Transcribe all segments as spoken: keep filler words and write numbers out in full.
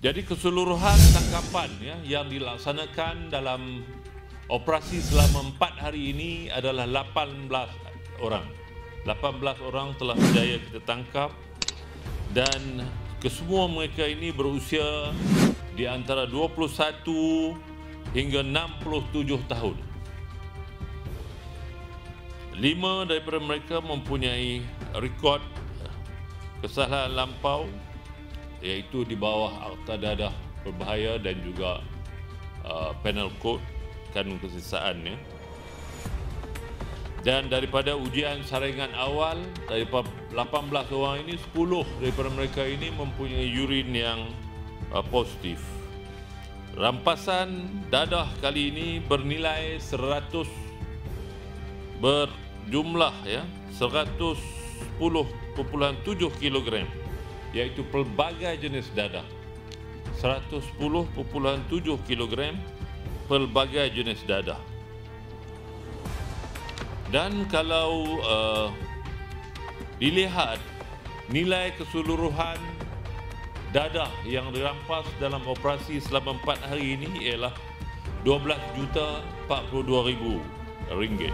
Jadi keseluruhan tangkapan ya, yang dilaksanakan dalam operasi selama empat hari ini adalah lapan belas orang. lapan belas orang telah berjaya kita tangkap dan kesemua mereka ini berusia di antara dua puluh satu hingga enam puluh tujuh tahun. Lima daripada mereka mempunyai rekod kesalahan lampau, iaitu di bawah Akta Dadah Berbahaya dan juga uh, Penal Code, kanun kesesaannya. Dan daripada ujian saringan awal, daripada lapan belas orang ini, sepuluh daripada mereka ini mempunyai urin yang uh, positif. Rampasan dadah kali ini bernilai seratus berjumlah ya seratus sepuluh perpuluhan tujuh kilogram, iaitu pelbagai jenis dadah. seratus sepuluh perpuluhan tujuh kilogram pelbagai jenis dadah. Dan kalau uh, dilihat nilai keseluruhan dadah yang dirampas dalam operasi selama empat hari ini ialah dua belas juta empat puluh dua ribu ringgit.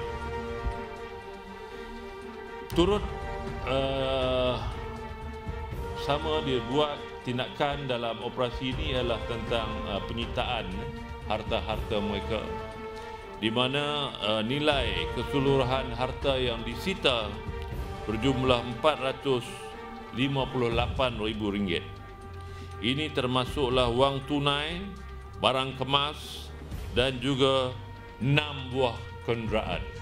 Turut uh, sama dia buat tindakan dalam operasi ini ialah tentang uh, penyitaan harta-harta mereka, di mana uh, nilai keseluruhan harta yang disita berjumlah empat ratus lima puluh lapan ribu ringgit. Ini termasuklah wang tunai, barang kemas dan juga enam buah kenderaan.